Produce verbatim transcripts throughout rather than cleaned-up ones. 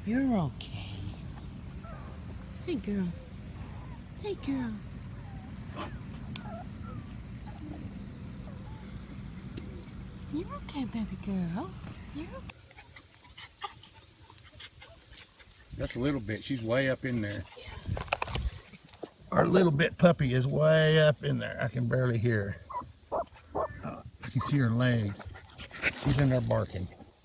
You're okay. Hey, girl. Hey, girl. You're okay, baby girl. You're okay. That's a little bit. She's way up in there. Our little bit puppy is way up in there. I can barely hear her. Uh, you can see her legs. She's in there barking.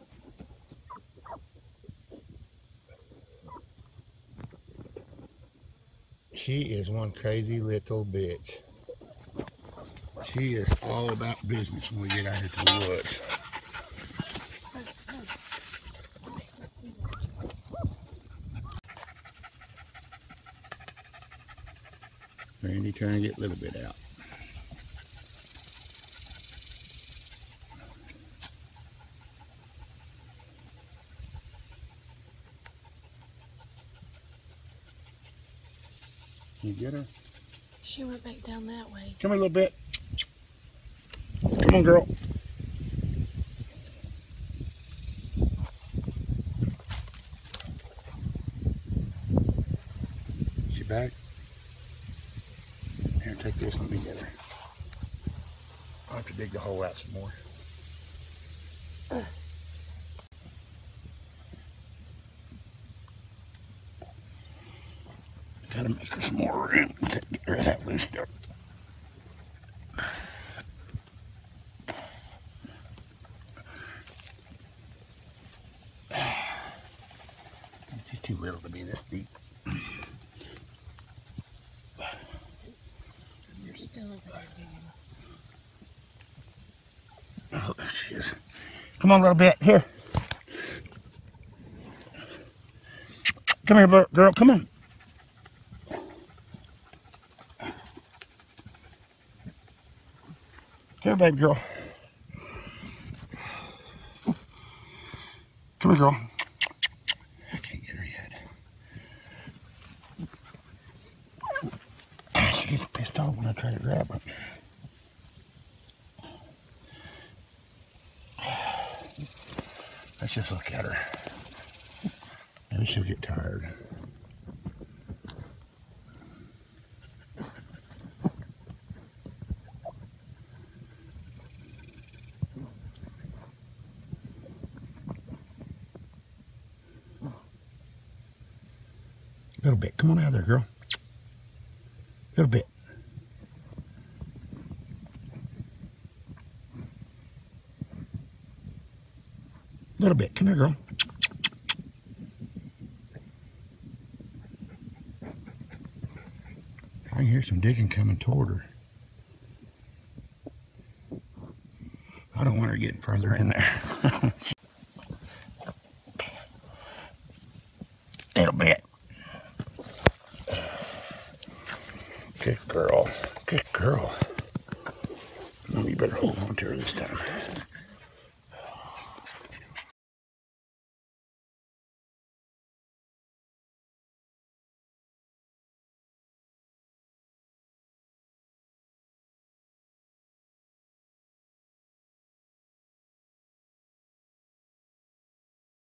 She is one crazy little bitch. She is all about business when we get out into the woods. Randy trying to get a little bit out. Can you get her? She went back down that way. Come here a little bit. Come on, girl. She back? Here, take this. Let me get her. I'll have to dig the hole out some more. Uh. Gotta make her some more room to get rid of that loose dirt. She's too little to be this deep. You're still over there digging. Oh, there she is. Come on, little bit. Here. Come here, girl. Come on. Here, baby girl. Come here, girl. I can't get her yet. She gets pissed off when I try to grab her. Let's just look at her. Maybe she'll get tired. A little bit. Come on out of there, girl. A little bit. A little bit. Come here, girl. I can hear some digging coming toward her. I don't want her getting further in there. Little bit. Good girl. Good girl. No, you better hold on to her this time.